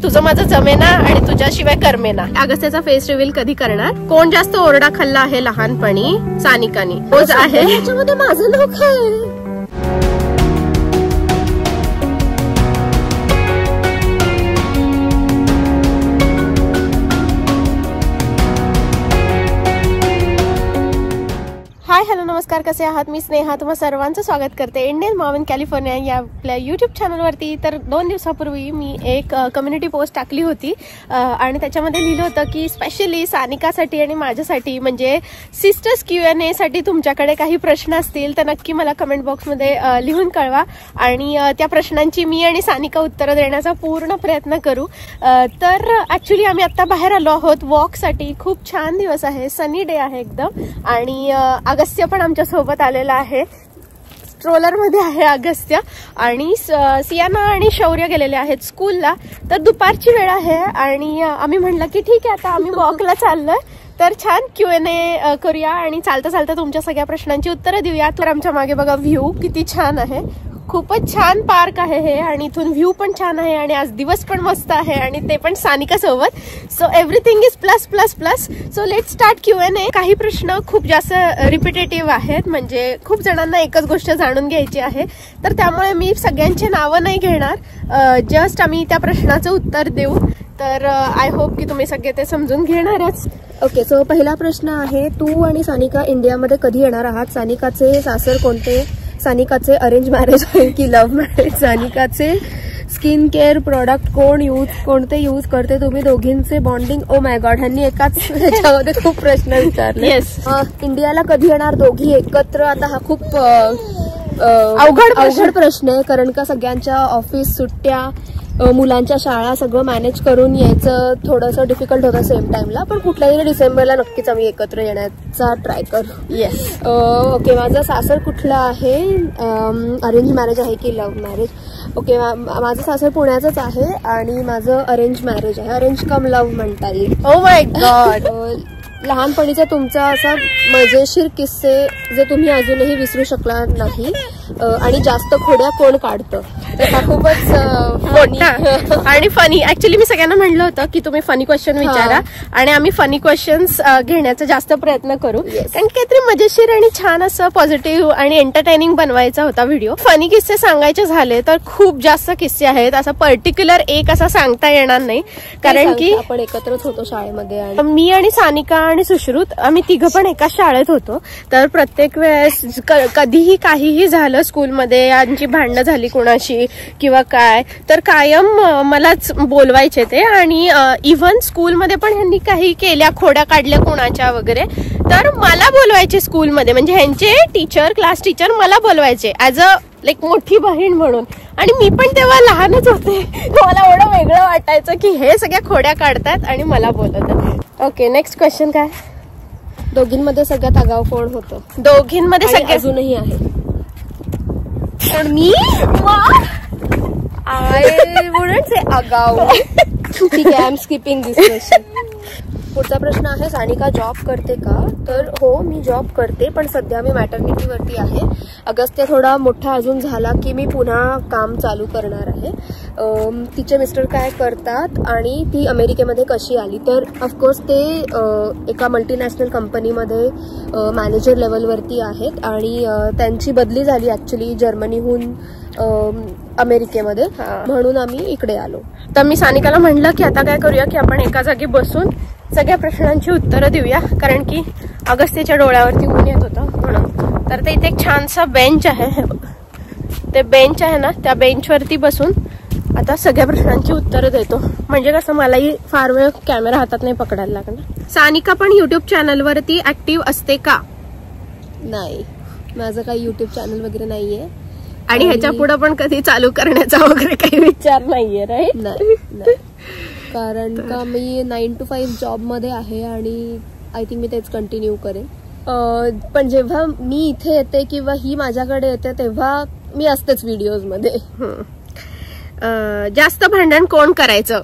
तुझं माझं जमेना आणि तुझ्याशिवाय करमेना. अगस्त्याचा फेस रिव्हील कधी करणार? कोण जास्त ओरडा खाल्ला आहे लहानपणी? सानिकानी. रोज आहे याच्यामध्ये माझं नाव काय? हाय हॅलो नमस्कार, कसे आहात? मी स्नेहा तुम्हा सर्वांचं स्वागत करते इंडियन मॉम इन कॅलिफोर्निया या आपल्या यूट्यूब चॅनलवरती. तर 2 दिवसापूर्वी मी एक कम्युनिटी पोस्ट टाकली होती आणि त्याच्यामध्ये लिहिलं होतं की स्पेशली सानिकासाठी आणि माझ्यासाठी म्हणजे सिस्टर्स Q&A साठी तुमच्याकडे काही प्रश्न असतील तर नक्की मला कमेंट बॉक्समध्ये लिहून कळवा आणि त्या प्रश्नांची मी आणि सानिका उत्तरं देण्याचा पूर्ण प्रयत्न करू. तर ॲक्च्युली आम्ही आत्ता बाहेर आलो आहोत वॉकसाठी. खूप छान दिवस आहे, सनी डे आहे एकदम. आणि अगस्त्य पण आमच्या सोबत आलेला आहे, स्ट्रोलर मध्ये आहे अगस्त्य. आणि सियाना आणि शौर्य गेलेले आहेत स्कूलला. तर दुपारची वेळ आहे आणि आम्ही म्हणलं की ठीक आहे आता आम्ही वॉकला चाललोय तर छान Q&A करूया आणि चालता चालता तुमच्या सगळ्या प्रश्नांची उत्तरं देऊया. तर आमच्या मागे बघा व्ह्यू किती छान आहे, खूपच छान पार्क आहे हे आणि इथून व्ह्यू पण छान आहे आणि आज दिवस पण मस्त आहे आणि ते पण सानिका सोबत. So everything is plus plus plus. So let start Q&A. काही प्रश्न खूप जास्त रिपिटेटिव्ह आहेत, म्हणजे खूप जणांना एकच गोष्ट जाणून घ्यायची आहे, तर त्यामुळे मी सगळ्यांची नावं नाही घेणार, जस्ट आम्ही त्या प्रश्नाचं उत्तर देऊ. तर आय होप की तुम्ही सगळे ते समजून घेणारच. ओके, सो पहिला प्रश्न आहे, तू आणि सानिका इंडियामध्ये कधी येणार आहात? सानिकाचे सासर कोणते? सानिकाचे अरेंज मॅरेज आहे की लव्ह मॅरेज? सानिकाचे स्किन केअर प्रोडक्ट कोणते यूज करते? तुम्ही दोघींचे बॉन्डिंग? ओ माय गॉड, ह्यांनी एकाच ह्याच्यामध्ये खूप प्रश्न विचारले. येस. इंडियाला कधी येणार दोघी एकत्र? आता हा खूप अवघड प्रश्न आहे, कारण का सगळ्यांच्या ऑफिस सुट्ट्या, मुलांच्या शाळा सगळं मॅनेज करून यायचं थोडंसं डिफिकल्ट होतं सेम टाइमला. पण कुठल्याही डिसेंबरला नक्कीच आम्ही एकत्र येण्याचा ट्राय करू. येस. ओके, माझं सासर कुठलं आहे? अरेंज मॅरेज आहे की लव्ह मॅरेज? ओके, माझं सासर पुण्याचंच आहे आणि माझं अरेंज मॅरेज आहे, अरेंज कम लव्ह म्हणता येईल. Oh my god. लहानपणीचा तुमचा असा मजेशीर किस्से जे तुम्ही अजूनही विसरू शकला नाही आणि जास्त खोड्या कोण काढतं? हा खूपच मोठा आणि फनी. ऍक्च्युली मी सगळ्यांना म्हणलं होतं की तुम्ही फनी क्वेश्चन विचारा आणि आम्ही फनी क्वेश्चन्स घेण्याचा जास्त प्रयत्न करू, कारण काहीतरी मजेशीर आणि छान असं पॉझिटिव्ह आणि एंटरटेनिंग बनवायचा होता व्हिडिओ. फनी किस्से सांगायचे झाले तर खूप जास्त किस्से आहेत, असा पर्टिक्युलर एक असा सांगता येणार नाही, कारण की आपण एकत्रच होतो शाळेमध्ये. मी आणि सानिका आणि सुश्रुत आम्ही तिघं पण एका शाळेत होतो. तर प्रत्येक वेळेस कधीही काहीही झालं स्कूलमध्ये, आमची भांडणं झाली कोणाशी किंवा काय, तर कायम मलाच बोलवायचे ते. आणि इव्हन स्कूलमध्ये पण ह्यांनी काही केल्या, खोड्या काढल्या कोणाच्या वगैरे, तर मला बोलवायचे स्कूलमध्ये, म्हणजे ह्यांचे टीचर, क्लास टीचर मला बोलवायचे ऍज अ लाईक मोठी बहीण म्हणून. आणि मी पण तेव्हा लहानच होते, मला एवढं वेगळं वाटायचं की हे सगळ्या खोड्या काढतात आणि मला बोलवतात. ओके, नेक्स्ट क्वेश्चन काय? दोघींमध्ये सगळ्यात आगाऊ कोण होतं? दोघींमध्ये सगळ्यात अजूनही आहे. पण मी आय वुडंट से आगाऊ. ठीक आहे, I am skipping this question. पुढचा प्रश्न आहे, सानिका जॉब करते का? तर हो, मी जॉब करते, पण सध्या मी मॅटर्निटीवरती आहे. अगस्त्य थोडा मोठा अजून झाला की मी पुन्हा काम चालू करणार आहे. तिचे मिस्टर काय करतात आणि ती अमेरिकेमध्ये कशी आली? तर ऑफकोर्स ते एका मल्टीनॅशनल कंपनीमध्ये मॅनेजर लेवलवरती आहेत आणि त्यांची बदली झाली ॲक्च्युली जर्मनीहून अमेरिकेमध्ये, म्हणून आम्ही इकडे आलो. तर मी सानिकाला म्हणलं की आता काय करूया की आपण एका जागी बसून सगळ्या प्रश्नांची उत्तरं देऊया, कारण की अगस्त्याच्या डोळ्यावरती ऊन येत होतं म्हणून. तर ते इथे एक छानसा बेंच आहे, ते बेंच आहे ना, त्या बेंचवरती बसून आता सगळ्या प्रश्नांची उत्तरं देतो, म्हणजे कसं मलाही फार वेळ कॅमेरा हातात नाही पकडायला लागणार. सानिका पण युट्यूब चॅनलवरती ऍक्टिव्ह असते का? नाही, माझं काही युट्यूब चॅनल वगैरे नाहीये आणि ह्याच्या पुढे पण कधी चालू करण्याचा वगैरे काही विचार नाहीये, राईट? नाही, कारण का मी 9 to 5 जॉब मध्ये आहे आणि आय थिंक मी तेच कंटिन्यू करेन. पण जेव्हा मी इथे येते किंवा ही माझ्याकडे येते तेव्हा मी असतेच व्हिडिओज मध्ये. जास्त भांडण कोण करायचं?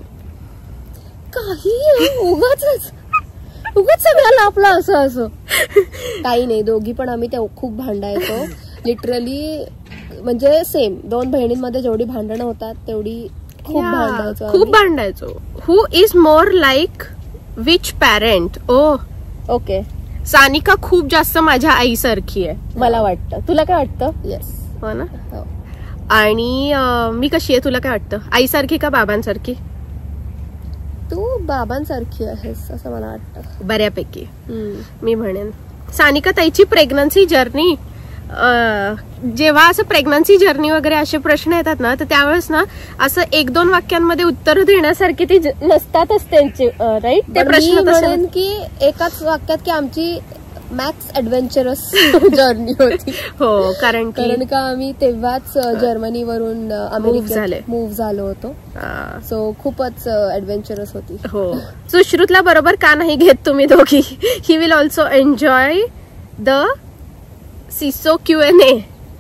काही उगाच सगळ्याला आपलं असं काही नाही. दोघी पण आम्ही खूप भांडायचो लिटरली, म्हणजे सेम 2 बहिणींमध्ये जेवढी भांडणं होतात तेवढी खूप भांडायचो. Who is more like which parent? Okay, Sanika खूप जास्त माझ्या आईसारखी आहे मला वाटतं. तुला काय वाटतं? येस. हो ना. आणि मी कशी आहे तुला काय वाटतं? आईसारखी का बाबांसारखी? तू बाबांसारखी आहेस असं मला वाटतं बऱ्यापैकी. मी म्हणेन सानिका ताईची प्रेग्नन्सी जर्नी, जेव्हा असं प्रेग्नन्सी जर्नी वगैरे असे प्रश्न येतात ना, तर त्यावेळेस ना असं 1-2 वाक्यांमध्ये उत्तर देण्यासारखी ती नसतातच त्यांची, राईट? ते प्रश्न की एकाच वाक्यात की आमची मॅक्स ऍडव्हेंचरस जर्नी होती. हो, कारण का आम्ही तेव्हाच जर्मनीवरून अमेरिकेत मूव्ह झालो होतो. सो खूपच ऍडव्हेंचरस होती. हो. सुश्रुतला बरोबर का नाही घेत तुम्ही दोघी? He will also enjoy the सिसो Q&A.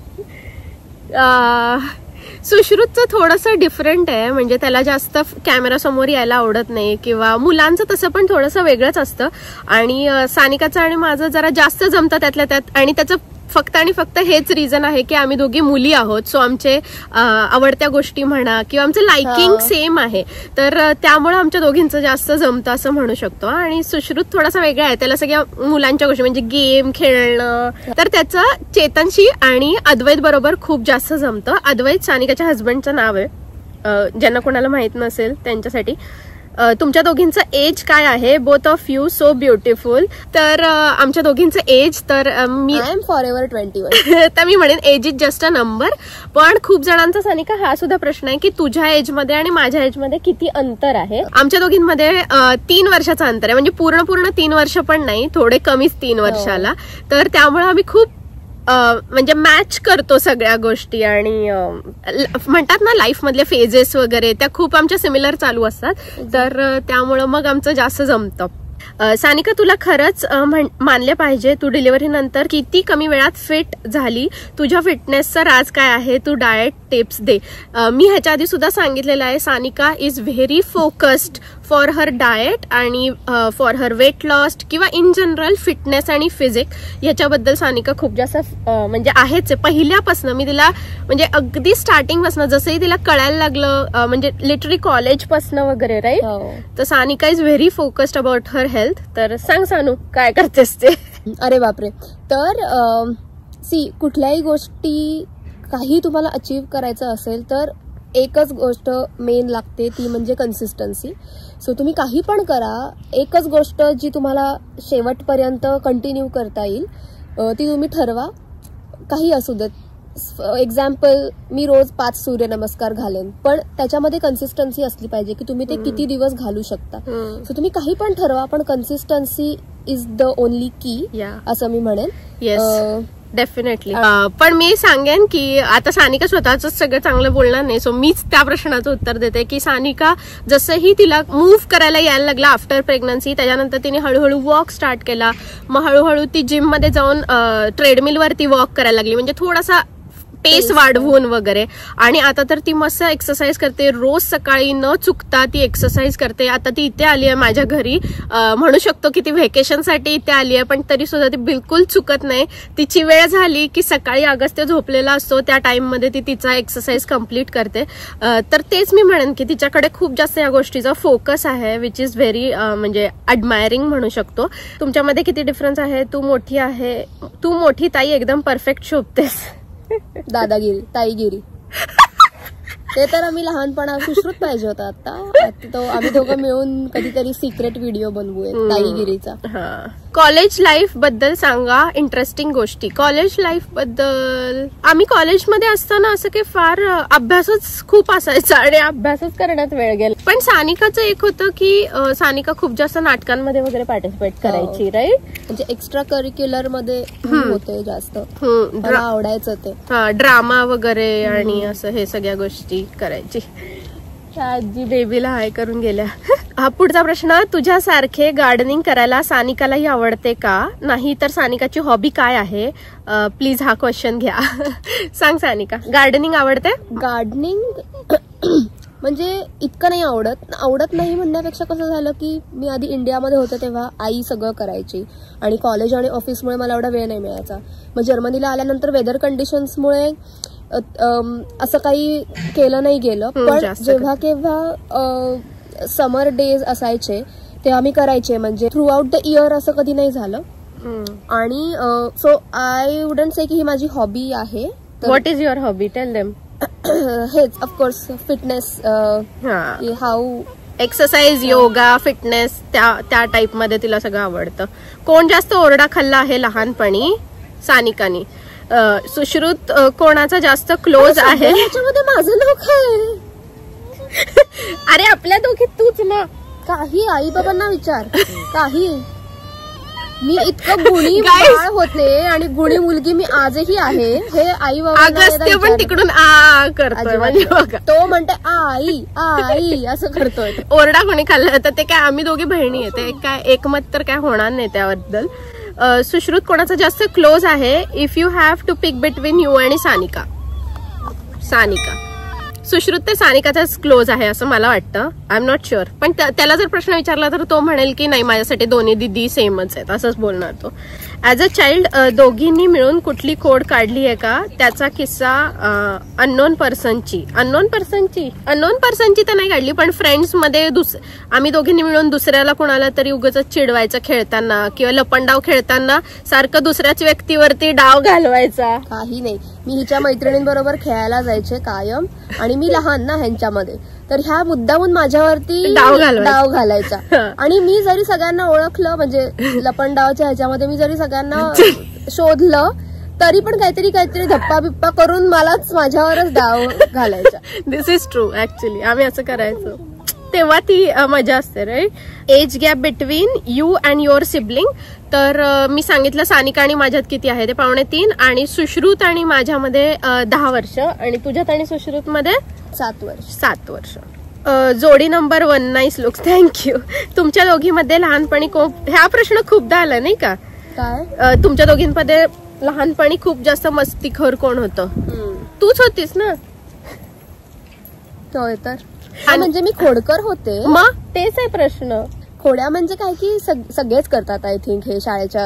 सुश्रुतचं थोडंसं डिफरंट आहे, म्हणजे त्याला जास्त कॅमेरा समोर यायला आवडत नाही, किंवा मुलांचं तसं पण थोडंसं वेगळंच असतं. आणि सानिकाचं आणि माझं जरा जास्त जमतं त्यातल्या त्यात. आणि त्याचं फक्त आणि फक्त हेच रिझन आहे की आम्ही दोघी मुली आहोत, सो आमचे आवडत्या गोष्टी म्हणा किंवा आमचं लाइकिंग सेम आहे, तर त्यामुळे आमच्या दोघींचं जास्त जमतं असं म्हणू शकतो. आणि सुश्रुत थोडासा वेगळा आहे, त्याला सगळ्या मुलांच्या गोष्टी म्हणजे गेम खेळणं, तर त्याचं चेतनशी आणि अद्वैत बरोबर खूप जास्त जमतं. अद्वैत सानिकाच्या हस्बंडचं नाव आहे, ज्यांना कोणाला माहित नसेल त्यांच्यासाठी. तुमच्या दोघींचं एज काय आहे? Both of you so beautiful. तर आमच्या दोघींचं एज, तर मी आय एम फॉरएव्हर 21. तर मी म्हणेन age is just a number. पण खूप जणांचा सानिका हा सुद्धा प्रश्न आहे की तुझ्या एज मध्ये आणि माझ्या एज मध्ये किती अंतर आहे? आमच्या दोघींमध्ये 3 वर्षाचं अंतर आहे, म्हणजे पूर्ण 3 वर्ष पण नाही, थोडे कमीच 3 वर्षाला. तर त्यामुळे आम्ही खूप म्हणजे मॅच करतो सगळ्या गोष्टी. आणि म्हणतात ना लाईफ मधले फेजेस वगैरे त्या खूप आमच्या सिमिलर चालू असतात, तर त्यामुळं मग आमचं जास्त जमतं. सानिका, तुला खरंच मानले पाहिजे, तू डिलिव्हरी नंतर किती कमी वेळात फिट झाली. तुझ्या फिटनेसचं राज काय आहे? तू डाएट टिप्स दे. मी ह्याच्या आधी सुद्धा सांगितलेलं आहे, Sanika is very focused for her diet आणि फॉर हर वेट लॉस किंवा इन जनरल फिटनेस आणि फिजिक ह्याच्याबद्दल सानिका खूप जास्त म्हणजे आहेच. पहिल्यापासून मी तिला म्हणजे अगदी स्टार्टिंग पासून जसंही तिला कळायला लागलं, म्हणजे लिटरली कॉलेज पासून वगैरे, राईट? तर Sanika is very focused about her health. तर सांग सानू, काय करतेस ते? अरे बापरे. तर कुठल्याही गोष्टी काही तुम्हाला अचीव्ह करायचं असेल तर एकच गोष्ट मेन लागते, ती म्हणजे कन्सिस्टन्सी. सो तुम्ही काही पण करा, एकच गोष्ट जी तुम्हाला शेवटपर्यंत कंटिन्यू करता येईल ती तुम्ही ठरवा, काही असू देत. एक्झाम्पल, मी रोज 5 सूर्यनमस्कार घालेन, पण त्याच्यामध्ये कन्सिस्टन्सी असली पाहिजे की तुम्ही ते किती दिवस घालू शकता. सो तुम्ही काही पण ठरवा, पण कन्सिस्टन्सी इज द ओनली की, असं मी म्हणेन. Yes, definitely. पण मी सांगेन की आता सानिका स्वतःच सगळं चांगलं बोलणार नाही, सो मीच त्या प्रश्नाचं उत्तर देते की सानिका जसंही तिला मूव्ह करायला यायला लागला आफ्टर प्रेग्नन्सी, त्याच्यानंतर तिने हळूहळू वॉक स्टार्ट केला. मग हळूहळू ती जिम मध्ये जाऊन ट्रेडमिलवरती वॉक करायला लागली, म्हणजे थोडासा पेस वाढवून वगैरे. आणि आता तर ती मस्त एक्सरसाइज करते, रोज सकाळी न चुकता ती एक्सरसाइज करते. आता ती इथे आली आहे माझ्या घरी, म्हणू शकतो की ती व्हेकेशनसाठी इथे आली आहे, पण तरी सुद्धा ती बिलकुल चुकत नाही. तिची वेळ झाली की सकाळी अगस्त्य झोपलेला असतो त्या टाइम मध्ये ती तिचा एक्सरसाइज कम्प्लीट करते. तर तेच मी म्हणेन की तिच्याकडे खूप जास्त या गोष्टीचा फोकस आहे, विच इज व्हेरी म्हणजे अडमायरिंग म्हणू शकतो. तुमच्यामध्ये किती डिफरन्स आहे? तू मोठी आहे, तू मोठी ताई एकदम परफेक्ट शोभतेस. दादागिरी, ताईगिरी, ते तर आम्ही लहानपणा सुश्रुत पाहिजे होता. आता तो आम्ही दोघं मिळून कधीतरी सिक्रेट व्हिडिओ बनवूया ताईगिरीचा. कॉलेज लाईफ बद्दल सांगा, इंटरेस्टिंग गोष्टी. कॉलेज लाईफ बद्दल, आम्ही कॉलेजमध्ये असताना असं काही फार अभ्यासच खूप असायचा आणि अभ्यासच करण्यात वेळ गेला. पण सानिकाचं एक होतं की सानिका खूप जास्त नाटकांमध्ये वगैरे पार्टिसिपेट करायची, राईट? म्हणजे एक्स्ट्रा करिक्युलर मध्ये होते जास्त, मला आवडायचं ते. ड्रामा वगैरे आणि असं हे सगळ्या गोष्टी करायची. आजी बेबीला हाय करून गेल्या. हा पुढचा प्रश्न, तुझ्यासारखे गार्डनिंग करायला सानिकालाही आवडते का? नाही तर सानिकाची हॉबी काय आहे? प्लीज हा क्वेश्चन घ्या. सांग सानिका, गार्डनिंग आवडते? गार्डनिंग म्हणजे इतकं नाही आवडत नाही म्हणण्यापेक्षा कसं झालं की मी आधी इंडियामध्ये होते तेव्हा आई सगळं करायची आणि कॉलेज आणि ऑफिसमुळे मला एवढा वेळ नाही मिळायचा. मग जर्मनीला आल्यानंतर वेदर कंडिशन्समुळे असं काही केलं नाही गेलं. पण जेव्हा केव्हा समर डेज असायचे तेव्हा मी करायचे, म्हणजे थ्रू आउट द इयर असं कधी नाही झालं. आणि सो आय वुडंट से की ही माझी हॉबी आहे. What is your hobby? Tell them. हेच of course fitness, how exercise, yoga, fitness, त्या टाइप मध्ये तिला सगळं आवडतं. कोण जास्त ओरडा खाल्ला आहे लहानपणी? सानिकानी. सुश्रुत कोणाचा जास्त क्लोज आहे? याच्यामध्ये माझं नाव काय? अरे आपल्या दोघीत तूच ना. काही आई बाबांना विचार. काही मी इतकं गुणी बाळ होते आणि गुणी मुलगी मी आजही आहे हे आई बाबा पण तिकडून करतोय. तो म्हणते आई आई असं करतोय. ओरडा कोणी खाल्ला तर ते काय आम्ही दोघी बहिणी आहे, काय एकमत तर काय होणार नाही त्याबद्दल. सुश्रुत कोणाचा जास्त क्लोज आहे? If you have to pick between you आणि सानिका. सानिका. सुश्रुत ते सानिकाचाच क्लोज आहे असं मला वाटतं. I am not sure. पण त्याला जर प्रश्न विचारला तर तो म्हणेल की नाही माझ्यासाठी दोन्ही दिदी सेमच आहेत असंच बोलणार तो. ऍज अ चाइल्ड दोघींनी मिळून कुठली खोड काढली आहे का? त्याचा किस्सा अननोन पर्सनची तर नाही काढली, पण फ्रेंड्स मध्ये आम्ही दोघींनी मिळून दुसऱ्याला कुणाला तरी उगाच चिडवायचं खेळताना किंवा लपंडाव खेळताना सारखं दुसऱ्याच व्यक्तीवरती डाव घालवायचा. काही नाही. मी हिच्या मैत्रिणींबरोबर खेळायला जायचे कायम आणि मी लहान ना ह्यांच्यामध्ये, तर ह्या मुद्दामून माझ्यावरती डाव घालायचा. आणि मी जरी सगळ्यांना ओळखलं, म्हणजे लपंडावच्या ह्याच्यामध्ये मी जरी सगळ्यांना शोधलं तरी पण काहीतरी धप्पा बिप्पा करून मलाच माझ्यावरच डाव घालायचा. दिस इज ट्रू. ऍक्च्युली आम्ही असं करायचो तेव्हा ती मजा असते right. Age gap between you and your sibling. तर मी सांगितलं सानिका आणि माझ्यात किती आहे ते 3.5 आणि सुश्रुत आणि माझ्यामध्ये 10 वर्ष आणि तुझ्यात आणि सुश्रुत मध्ये 7 वर्ष. जोडी नंबर 1 नाईस लुक्स. थँक्यू. तुमच्या दोघीमध्ये लहानपणी ह्या प्रश्न खूपदा आला नाही का? काय तुमच्या दोघींमध्ये लहानपणी खूप जास्त मस्तीखोर कोण होतं? तूच होतीस ना. होय तर. म्हणजे मी खोडकर होते. मग तेच आहे प्रश्न. खोड्या म्हणजे काय की सगळेच करतात आय थिंक हे शाळेच्या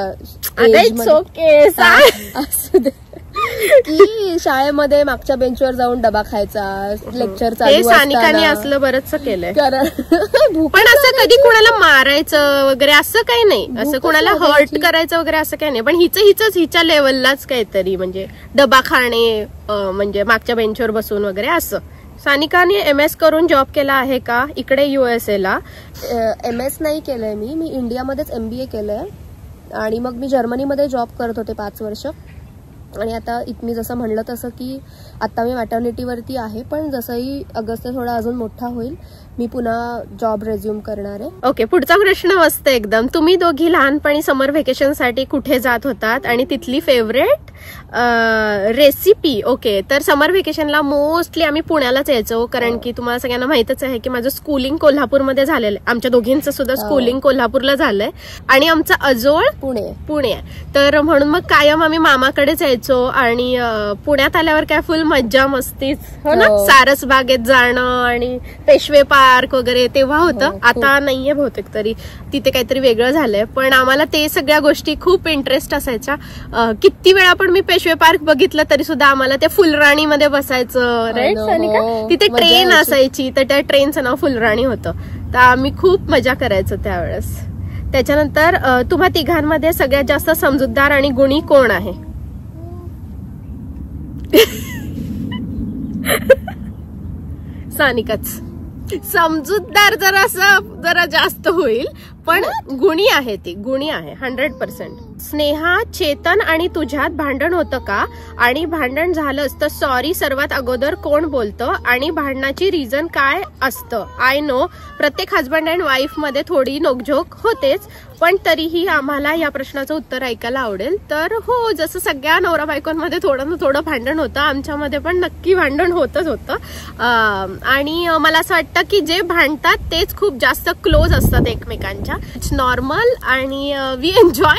की शाळेमध्ये मागच्या बेंचवर जाऊन डबा खायचा, लेक्चर चालू सानिकाने असलं बरंच केलंय. पण असं कधी कुणाला मारायचं वगैरे असं काही नाही, असं कुणाला हर्ट करायचं वगैरे असं काही नाही. पण हिच्या लेवललाच काहीतरी म्हणजे डबा खाणे, म्हणजे मागच्या बेंचवर बसून वगैरे असं. सानिकाने MS करून जॉब केला आहे का इकडे USA ला? MS नाही केलंय मी इंडियामध्येच MBA केलंय आणि मग मी जर्मनीमध्ये जॉब करत होते 5 वर्ष. आणि आता मी जसं म्हणलं तसं की आता मी मॅटर्निटीवरती आहे, पण जसंही ऑगस्ट थोडा अजून मोठा होईल मी पुन्हा जॉब रेझ्युम करणार आहे. ओके. पुढचा प्रश्न मस्त एकदम. तुम्ही दोघी लहानपणी समर व्हेकेशन साठी कुठे जात होतात आणि तिथली फेवरेट रेसिपी? ओके. तर समर व्हेकेशनला मोस्टली आम्ही पुण्यालाच यायचो, कारण की तुम्हाला सगळ्यांना माहितच आहे की माझं स्कूलिंग कोल्हापूरमध्ये झालेलं आहे. आमच्या दोघींचं सुद्धा स्कूलिंग कोल्हापूरला झालंय आणि आमचं अजोळ पुणे आहे. तर म्हणून मग कायम आम्ही मामाकडेच यायचो आणि पुण्यात आल्यावर काय फुल मज्जा मस्तीच हो ना. सारसबागेत जाणं आणि पेशवे पार्क वगैरे तेव्हा होतं. आता नाहीये बहुतेक, तरी तिथे काहीतरी वेगळं झालंय. पण आम्हाला ते सगळ्या गोष्टी खूप इंटरेस्ट असायच्या. किती वेळा पण मी पेशवे पार्क बघितलं तरी सुद्धा आम्हाला त्या फुलराणीमध्ये बसायचं. राईट सानिका? तिथे ट्रेन असायची, तर त्या ट्रेनचं नाव फुलराणी होतं. तर आम्ही खूप मजा करायचो त्यावेळेस. त्याच्यानंतर तुम्हा तिघांमध्ये सगळ्यात जास्त समजूतदार आणि गुणी कोण आहे? सानिकाच. समजूतदार जरा जास्त होईल, पण गुणी आहे, ती गुणी आहे 100%. स्नेहा, चेतन आणि तुझ्यात भांडण होतं का? आणि भांडण झालंच तर सॉरी सर्वात अगोदर कोण बोलतं आणि भांडणाची रिझन काय असतं? आय नो प्रत्येक हजबंड अँड वाईफ मध्ये थोडी नोकझोक होतेच, पण तरीही आम्हाला या प्रश्नाचं उत्तर ऐकायला आवडेल. तर हो, जसं सगळ्या नवरा बायकोंमध्ये थोडं ना थोडं भांडण होतं, आमच्यामध्ये पण नक्की भांडण होतच होतं. आणि मला असं वाटतं की जे भांडतात तेच खूप जास्त क्लोज असतात एकमेकांच्या. इट्स नॉर्मल आणि वी एन्जॉय इट.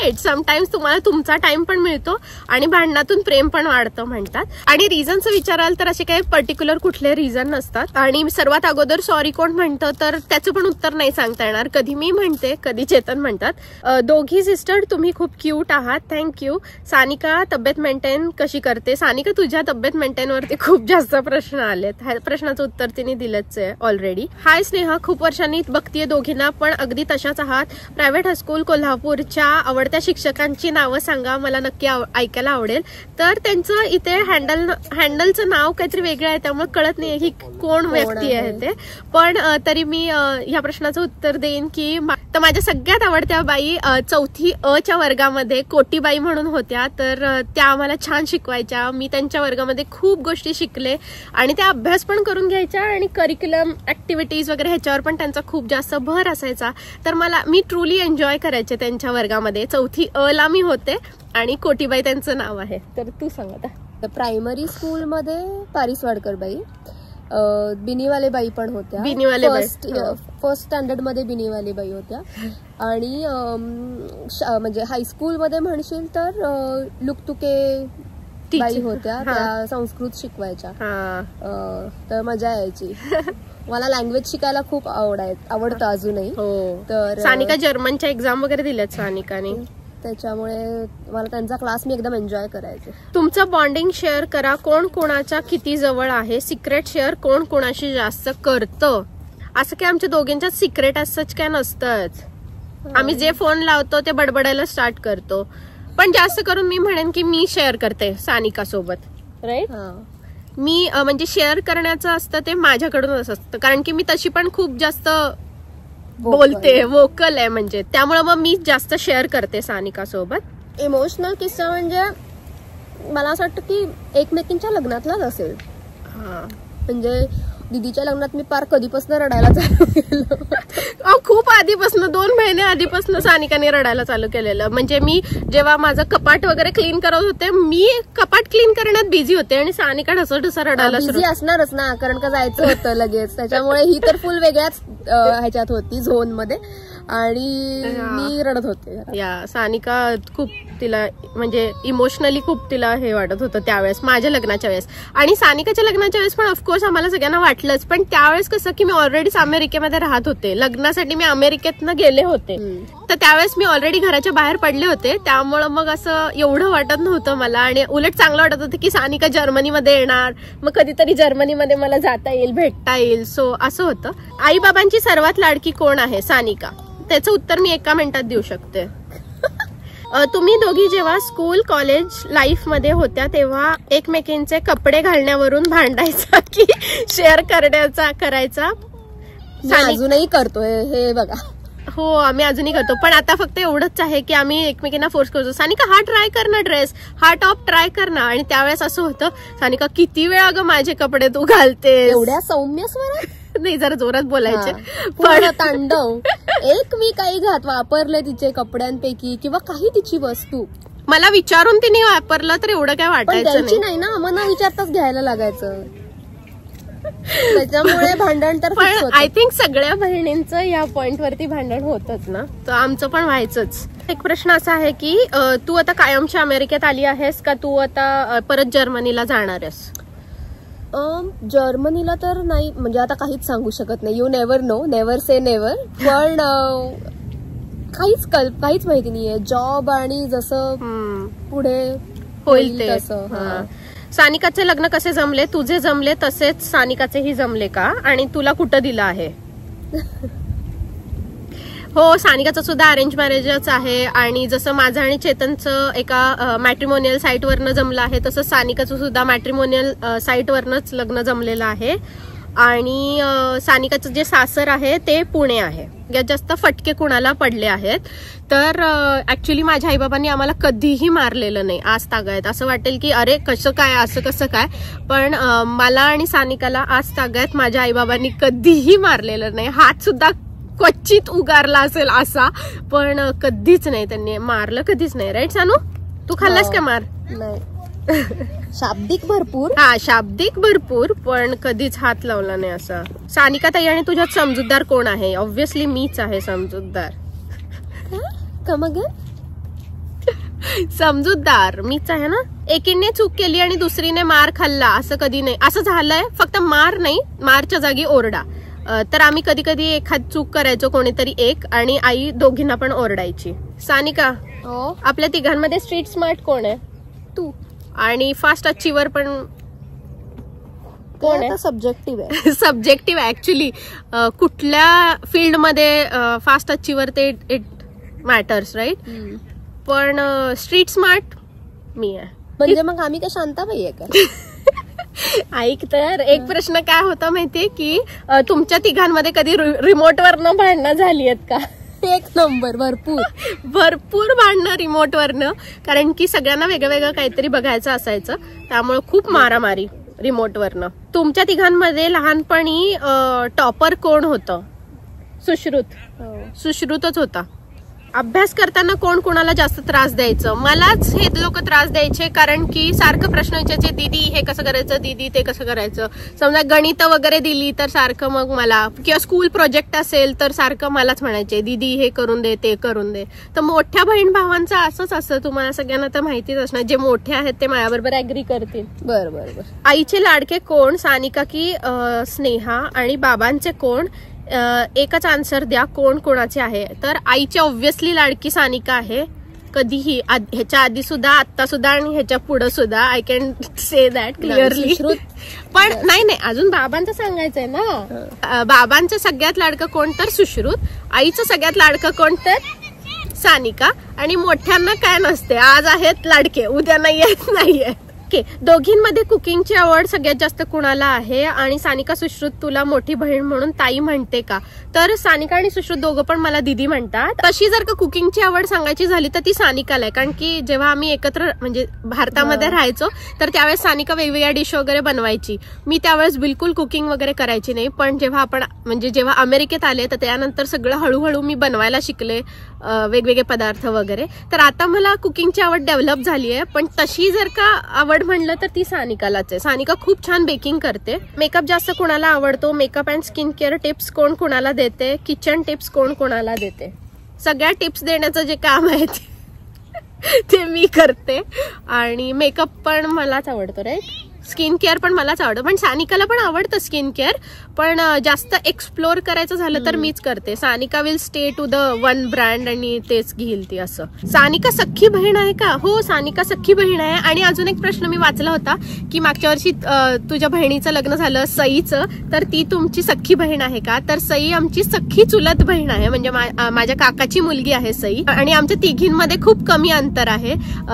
समटाइम्स तुम्हाला तुमचा टाइम पण मिळतो आणि भांडणातून प्रेम पण वाढतं म्हणतात. आणि रिझन्स विचाराल तर असे काही पर्टिक्युलर कुठले रिझन नसतात. आणि सर्वात अगोदर सॉरी कोण म्हणतं तर त्याचं पण उत्तर नाही सांगता येणार. कधी मी म्हणते, कधी चेतन म्हणतात. दोघी सिस्टर तुम्ही खूप क्यूट आहात, थँक्यू. सानिका तब्येत मेंटेन कशी करते? सानिका तुझ्या तब्येत मेंटेन वरती खूप जास्त प्रश्न आलेत. ह्या प्रश्नाचं उत्तर तिने दिलंच आहे ऑलरेडी. हाय स्नेहा, खूप वर्षांनी बघतीये दोघींना, पण अगदी तशाच आहात. प्रायव्हेट हायस्कूल कोल्हापूरच्या आवडत्या शिक्षकांची नावं सांगा, मला नक्की ऐकायला आवडेल. तर त्यांचं इथे हँडलचं नाव काहीतरी वेगळं आहे, त्यामुळे कळत नाहीये की कोण व्यक्ती आहे ते. पण तरी मी ह्या प्रश्नाचं उत्तर देईन की तर माझ्या सगळ्यात आवडत्या बाई 4थी अ च्या वर्गामध्ये कोटीबाई म्हणून होत्या. तर त्या आम्हाला छान शिकवायच्या. मी त्यांच्या वर्गामध्ये खूप गोष्टी शिकले आणि त्या अभ्यास पण करून घ्यायच्या आणि करिक्युलम ऍक्टिव्हिटीज वगैरे ह्याच्यावर पण त्यांचा खूप जास्त भर असायचा. तर मी ट्रुली एन्जॉय करायचे त्यांच्या वर्गामध्ये. 4थी अ ला मी होते आणि कोटीबाई त्यांचं नाव आहे. तर तू सांग आता. प्रायमरी स्कूलमध्ये पारिसवाडकर बाई, बिनीवाले बाई पण होत्या. बिनीवाले फर्स्ट स्टँडर्ड मध्ये बिनीवाले बाई होत्या. आणि म्हणजे हायस्कूलमध्ये म्हणशील तर लुकतुके बाई होत्या, त्या संस्कृत शिकवायच्या. तर मजा यायची. मला लँग्वेज शिकायला खूप आवडतं अजूनही. तर सानिका जर्मनच्या एक्झाम वगैरे दिल्यात सानिकाने, त्याच्यामुळे मला त्यांचा क्लास मी एकदम एन्जॉय करायचे. तुमचं बॉन्डिंग शेअर करा, कोण कोणाच्या किती जवळ आहे. सिक्रेट शेअर कोण कोणाशी जास्त करतं. असं काय आमच्या दोघींच्यात सिक्रेट असंच काय नसतंच. आम्ही जे फोन लावतो ते बडबडायला स्टार्ट करतो. पण जास्त करून मी म्हणेन की मी शेअर करते सानिका सोबत. राईट. मी म्हणजे शेअर करण्याचं असतं ते माझ्याकडूनच असतं, कारण की मी तशी पण खूप जास्त बोलते, वोकल आहे म्हणजे. त्यामुळे मग मी जास्त शेअर करते सानिका सोबत. इमोशनल किस्सा म्हणजे मला असं वाटतं की एकमेकींच्या लग्नातलाच असेल. म्हणजे दीदीच्या लग्नात मी पार कधीपासून रडायला चालू केलं. खूप आधीपासून 2 महिने आधीपासून सानिकाने रडायला चालू केलेलं. म्हणजे मी जेव्हा माझं कपाट वगैरे क्लीन करत होते, मी कपाट क्लीन करण्यात बिझी होते आणि सानिका ढसढसा रडायला बिझी असणारच ना, कारण का जायचं होतं लगेच. त्याच्यामुळे ही तर फुल वेगळ्याच ह्याच्यात होती, झोन मध्ये. आणि मी रडत होते. सानिका खूप तिला म्हणजे इमोशनली खूप तिला हे वाटत होतं त्यावेळेस, माझ्या लग्नाच्या वेळेस. आणि सानिकाच्या लग्नाच्या वेळेस पण ऑफकोर्स आम्हाला सगळ्यांना वाटलंच. पण त्यावेळेस कसं की मी ऑलरेडीच अमेरिकेमध्ये राहत होते. लग्नासाठी मी अमेरिकेतनं गेले होते. तर त्यावेळेस मी ऑलरेडी घराच्या बाहेर पडले होते. त्यामुळं मग असं एवढं वाटत नव्हतं मला. आणि उलट चांगलं वाटत होतं की सानिका जर्मनीमध्ये येणार, मग कधीतरी जर्मनीमध्ये मला जाता येईल, भेटता येईल. सो असं होतं. आई बाबांची सर्वात लाडकी कोण आहे? सानिका. त्याचं उत्तर मी 1 मिनिटात देऊ शकते. तुम्ही दोघी जेव्हा स्कूल कॉलेज लाईफ मध्ये होत्या तेव्हा एकमेकींचे कपडे घालण्यावरून भांडायचा की शेअर करायचा? अजूनही करतोय हे बघा. हो, आम्ही अजूनही करतो. पण आता फक्त एवढंच आहे की आम्ही एकमेकींना फोर्स करतो, सानिका हा ट्राय कर ना ड्रेस, हा टॉप ट्राय कर ना. आणि त्यावेळेस असं होतं, सानिका किती वेळा ग माझे कपडे तू घालते. एवढ्या सौम्य स्वरात नाही, जरा जोरात बोलायचे. पण तांडव. एक मी काही वापरले तिचे कपड्यांपैकी किंवा काही तिची वस्तू मला विचारून तिने वापरलं तर एवढं काय वाटायचं नाही ना. मग न विचारताच घ्यायला लागायचं. त्याच्यामुळे भांडण तर. पण आय थिंक सगळ्या बहिणींचं या पॉइंट वरती भांडण होतच ना, तर आमचं पण व्हायचंच. एक प्रश्न असा आहे की तू आता कायमच्या अमेरिकेत आली आहेस का तू आता परत जर्मनीला जाणार आहेस? जर्मनीला तर नाही, म्हणजे आता काहीच सांगू शकत नाही. You never know, never say never. पण काहीच माहिती नाहीये. जॉब आणि जसं पुढे होईल तसं. सानिकाचे लग्न कसे जमले? तुझे जमले तसेच सानिकाचेही जमले का? आणि तुला कुठं दिलं आहे? हो, सानिकाचं सुद्धा अरेंज मॅरेजच आहे. आणि जसं माझं आणि चेतनचं एका मॅट्रिमोनियल साईटवरनं जमलं आहे, तसं सानिकाचं सुद्धा मॅट्रिमोनियल साईटवरनंच लग्न जमलेलं आहे. आणि सानिकाचं जे सासर आहे ते पुणे आहे. यात जास्त फटके कुणाला पडले आहेत तर ऍक्च्युली माझ्या आईबाबांनी आम्हाला कधीही मारलेलं नाही आज तागायत. असं वाटेल की अरे कसं काय, असं कसं काय, पण मला आणि सानिकाला आज तागायत माझ्या आईबाबांनी कधीही मारलेलं नाही. हात सुद्धा क्वचित उगारला असेल असा, पण कधीच नाही त्यांनी मारलं, कधीच नाही. राईट सानू? तू खाल्लास का मार? नाही. शाब्दिक भरपूर. शाब्दिक भरपूर, पण कधीच हात लावला नाही असा. सानिका ताई, आणि तुझ्यात समजूतदार कोण आहे? ऑब्व्हियसली मीच आहे समजूतदार. का मग समजूतदार मीच आहे ना. एकीने चूक केली आणि दुसरीने मार खाल्ला असं कधी नाही. असं झालंय, फक्त मार नाही, मारच्या जागी ओरडा. तर आम्ही कधी कधी एखाद चूक करायचो कोणीतरी एक, आणि आई दोघींना पण ओरडायची. सानिका, आपल्या तिघांमध्ये स्ट्रीट स्मार्ट कोण आहे? तू. आणि फास्ट अचिव्हर पण कोण आहे? सब्जेक्टिव्ह आहे. सब्जेक्टिव्ह आहे ऍक्च्युली. कुठल्या फील्डमध्ये फास्ट अचिव्हर ते इट मॅटर्स, राईट? पण स्ट्रीट स्मार्ट मी आहे. म्हणजे मग आम्ही काय शांताबाई आहे का? ऐक तर, एक प्रश्न काय होता माहितीये की तुमच्या तिघांमध्ये कधी रिमोटवरनं भांडणं झाली आहेत का? एक नंबर. भरपूर भांडणं रिमोटवरनं, कारण की सगळ्यांना वेगळं वेगळं काहीतरी बघायचं असायचं, त्यामुळे खूप मारामारी रिमोटवरनं. तुमच्या तिघांमध्ये लहानपणी टॉपर कोण होतं? सुश्रुतच होता. अभ्यास करताना कोण कोणाला जास्त त्रास द्यायचं? मलाच हे लोक त्रास द्यायचे, कारण की सारखं प्रश्न विचारायचे, दीदी हे कसं करायचं, दीदी ते कसं करायचं. समजा गणित वगैरे दिली तर सारखं मग मला, किंवा स्कूल प्रोजेक्ट असेल तर सारखं मलाच म्हणायचे, दीदी हे करून दे, ते करून दे. तर मोठ्या बहीण भावांचं असंच असतं, तुम्हाला सगळ्यांना तर माहितीच असणार. जे मोठे आहेत ते माझ्याबरोबर ऍग्री करतील. बरोबर. आईचे लाडके कोण, सानिका की स्नेहा? आणि बाबांचे कोण? एकच आन्सर द्या, कोण कोणाचे आहे. तर आईची ऑब्व्हियसली लाडकी सानिका आहे, कधीही, ह्याच्या आधी सुद्धा, आता सुद्धा, आणि ह्याच्या पुढे सुद्धा. I can say that clearly. पण नाही, अजून बाबांचं सांगायचंय ना. बाबांचं सगळ्यात लाडकं कोण? तर सुश्रुत. आईचं सगळ्यात लाडकं कोण? तर सानिका. आणि मोठ्यांना काय नसते, आज आहेत लाडके, उद्या नाहीये. ओके, दोघींमध्ये कुकिंगची आवड सगळ्यात जास्त कुणाला आहे? आणि सानिका, सुश्रुत तुला मोठी बहीण म्हणून ताई म्हणते का? तर सानिका आणि सुश्रुत दोघं पण मला दीदी म्हणतात. तशी जर का कुकिंगची आवड सांगायची झाली तर ती सानिकाला आहे, कारण की जेव्हा आम्ही एकत्र म्हणजे भारतामध्ये राहायचो तर त्यावेळेस सानिका वेगवेगळ्या डिश वगैरे बनवायची. मी त्यावेळेस बिलकुल कुकिंग वगैरे करायची नाही. पण जेव्हा अमेरिकेत आले तर त्यानंतर सगळं हळूहळू मी बनवायला शिकले, वेगवेगळे पदार्थ वगैरे. तर आता मला कुकिंगची आवड डेव्हलप झाली आहे. पण तशी जर का आवड म्हणलं तर ती सानिकालाच आहे. सानिका खूप छान बेकिंग करते. मेकअप जास्त कोणाला आवडतो? Makeup and skin care tips कोण कोणाला देते? किचन टिप्स कोण कोणाला देते? सगळ्या टिप्स देण्याचं जे काम आहे ते मी करते. आणि मेकअप पण मलाच आवडतो, राईट? स्किन केअर पण मलाच आवडतं. पण सानिकाला पण आवडतं स्किन केअर, पण जास्त एक्सप्लोर करायचं झालं तर मीच करते. Sanika will stay to the one brand आणि तेच घेईल ती. असं. सानिका सख्खी बहीण आहे का? हो, सानिका सख्खी बहीण आहे. आणि अजून एक प्रश्न मी वाचला होता की मागच्या वर्षी तुझ्या बहिणीचं लग्न झालं सईचं, तर ती तुमची सख्खी बहीण आहे का? तर सई आमची सख्खी चुलत बहीण आहे, म्हणजे माझ्या काकाची मुलगी आहे सई. आणि आमच्या तिघींमध्ये खूप कमी अंतर आहे,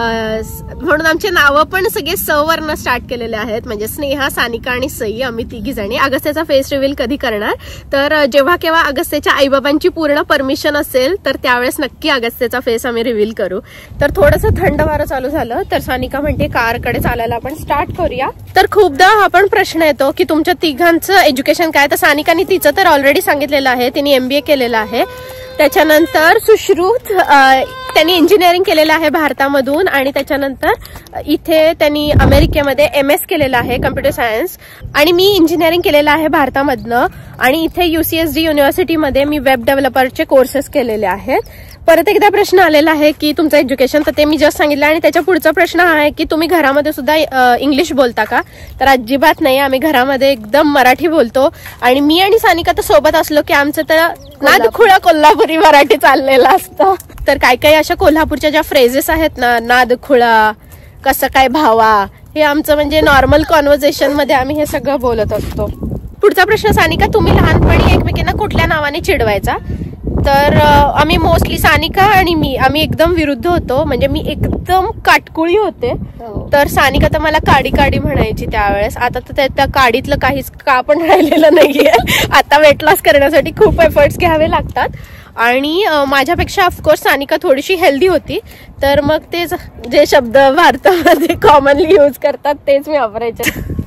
म्हणून आमचे नावं पण सगळे स वरनं स्टार्ट केलेले आहेत, म्हणजे स्नेहा, सानिका आणि सई, आम्ही तिघी जणी. अगस्त्याचा फेस रिव्हील कधी करणार? तर जेव्हा केव्हा अगस्त्याच्या आईबाबांची पूर्ण परमिशन असेल तर त्यावेळेस नक्की अगस्त्याचा फेस आम्ही रिव्हील करू. तर थोडंसं थंड वारं चालू झालं तर सानिका म्हणते कारकडे चालायला आपण स्टार्ट करूया. तर खूपदा हा पण प्रश्न येतो की तुमच्या तिघांचं एज्युकेशन काय? तर सानिकाने तिचं तर ऑलरेडी सांगितलेलं आहे, तिने MBA केलेलं आहे. त्याच्यानंतर सुश्रुत त्यांनी इंजिनिअरिंग केलेलं आहे भारतामधून, आणि त्याच्यानंतर इथे त्यांनी अमेरिकेमध्ये MS केलेलं आहे कम्प्युटर सायन्स. आणि मी इंजिनिअरिंग केलेलं आहे भारतामधनं, आणि इथे UCSD युनिव्हर्सिटीमध्ये मी वेब डेव्हलपरचे कोर्सेस केलेले आहेत. परत एकदा प्रश्न आलेला आहे की तुमचं एज्युकेशन, तर ते मी जस्ट सांगितलं. आणि त्याच्या पुढचा प्रश्न हा आहे की तुम्ही घरामध्ये सुद्धा इंग्लिश बोलता का? तर अजिबात नाही, आम्ही घरामध्ये एकदम मराठी बोलतो. आणि मी आणि सानिका तर सोबत असलो की आमचं तर नादखुळा कोल्हापुरी मराठी चाललेलं असतं. तर काही काही अशा कोल्हापूरच्या ज्या फ्रेजेस आहेत ना, नादखुळा, कसं काय भावा, हे आमचं म्हणजे नॉर्मल कॉन्व्हर्सेशन मध्ये आम्ही हे सगळं बोलत असतो. पुढचा प्रश्न, सानिका तुम्ही लहानपणी एकमेकांना कुठल्या नावाने चिडवायचा? तर आम्ही मोस्टली सानिका आणि आम्ही एकदम विरुद्ध होतो. म्हणजे मी एकदम काटकुळी होते, तर सानिका तर मला काडी काडी म्हणायची त्यावेळेस. आता तर त्या काडीतलं काहीच का पण राहिलेलं नाहीये. आता वेट लॉस करण्यासाठी खूप एफर्ट्स घ्यावे लागतात. आणि माझ्यापेक्षा ऑफकोर्स सानिका थोडीशी हेल्दी होती, तर मग ते जे शब्द भारतामध्ये कॉमनली यूज करतात तेच मी वापरायचे.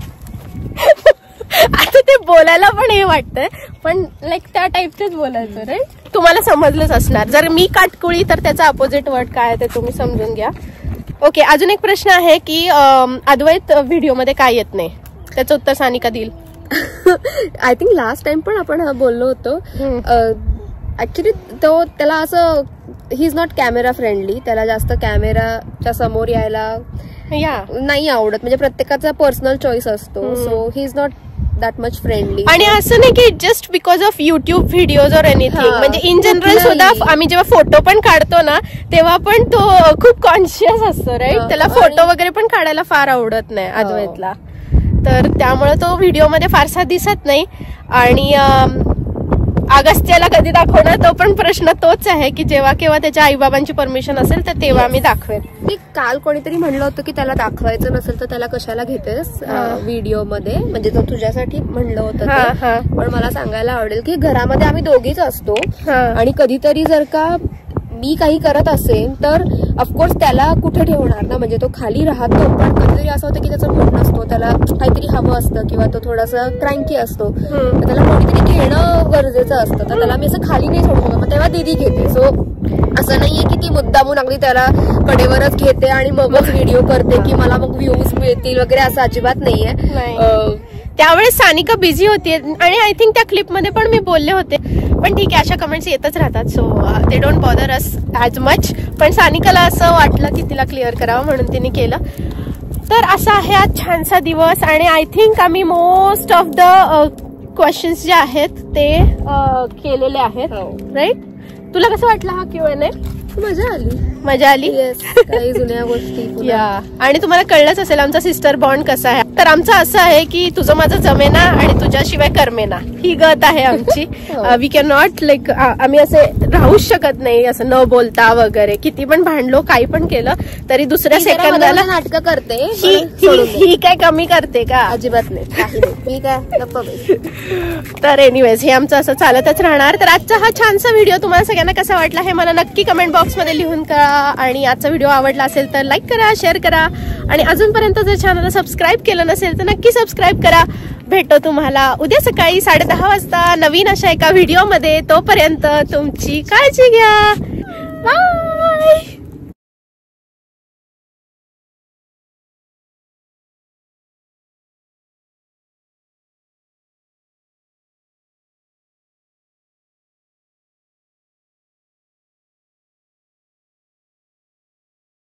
आता ते बोलायला पण हे वाटतंय, पण लाईक त्या टाईपचेच बोलायचं, राईट? तुम्हाला समजलंच असणार. जर मी काटकुळी तर त्याचा अपोजिट वर्ड काय आहे ते तुम्ही समजून घ्या. ओके, अजून एक प्रश्न आहे की अद्वैत व्हिडिओमध्ये काय येत नाही? त्याचं उत्तर सानिका देईल. आय थिंक लास्ट टाइम पण आपण बोललो होतो. ऍक्च्युली त्याला असं he is not camera friendly. त्याला जास्त कॅमेराच्या समोर यायला नाही आवडत. म्हणजे प्रत्येकाचा पर्सनल चॉईस असतो. So he is not that much friendly. आणि असं नाही की just because of YouTube videos or anything, म्हणजे इन जनरल सुद्धा आम्ही जेव्हा फोटो पण काढतो ना तेव्हा पण तो खूप कॉन्शियस असतो राईट. त्याला फोटो वगैरे पण काढायला फार आवडत नाही अद्वैतला. तर त्यामुळे तो व्हिडिओमध्ये फारसा दिसत नाही. आणि अगस्त्याला कधी दाखवणार तो पण प्रश्न तोच आहे की जेव्हा केव्हा त्याच्या आईबाबांची परमिशन असेल तर तेव्हा मी दाखवेन. काल कोणीतरी म्हणलं होतं की त्याला दाखवायचं नसेल तर त्याला कशाला घेतेस व्हिडिओ मध्ये, म्हणजे तो तुझ्यासाठी म्हणलं होतं. पण मला सांगायला आवडेल की घरामध्ये आम्ही दोघीच असतो आणि कधीतरी जर का मी काही करत असेल तर ऑफकोर्स त्याला कुठे ठेवणार ना, म्हणजे तो खाली राहतो. पण कधीतरी असं होतं की त्याचा मूड नसतो, त्याला काहीतरी हवं असतं किंवा तो थोडासा क्रँकी असतो, तर त्याला कोणीतरी घेणं गरजेचं असतं. तर त्याला मी असं खाली नाही सोडू शकत, मग तेव्हा दीदी घेते. सो असं नाहीये की ती मुद्दामून अगदी त्याला कडेवरच घेते आणि मगच व्हिडिओ करते की मला मग व्ह्यूज मिळतील वगैरे, असं अजिबात नाहीये. त्यावेळेस सानिका बिझी होती आणि आय थिंक त्या क्लिपमध्ये पण मी बोलले होते. पण ठीक आहे, अशा कमेंट्स येतच राहतात. So they don't bother us as much. पण सानिकाला असं वाटलं की तिला क्लिअर करावं म्हणून तिने केलं. तर असा आहे आज छानसा दिवस. आणि आय थिंक आम्ही मोस्ट ऑफ द क्वेश्चन्स जे आहेत ते केलेले आहेत राईट. तुला कसं वाटलं हा Q&A? मजा आली. काही जुन्या गोष्टी. आणि तुम्हाला कळलंच असेल आमचा सिस्टर बॉन्ड कसा आहे. तर आमचं असं आहे की तुझं माझं जमेना आणि तुझ्याशिवाय करमेना, ही गत आहे आमची. वी कॅन नॉट लाईक, आम्ही असे राहूच शकत नाही असं न बोलता वगैरे. किती पण भांडलो काही पण केलं तरी दुसऱ्या सेकंदाला नाटकं करते. ही काय कमी करते का? अजिबात नाही. तर एनिवेज हे आमचं असं चालतच राहणार. तर आजचा हा छानसा व्हिडिओ तुम्हाला सगळ्यांना कसा वाटला हे मला नक्की कमेंट बॉक्स मध्ये लिहून करा. आणि आजचा व्हिडिओ आवडला असेल तर लाईक करा, शेअर करा आणि अजूनपर्यंत जर चॅनलला सबस्क्राईब केलं नसेल तर नक्की सबस्क्राईब करा. भेटतो तुम्हाला उद्या सकाळी 10:30 वाजता नवीन अशा एका व्हिडिओ मध्ये. तोपर्यंत तुमची काळजी घ्या. बाय.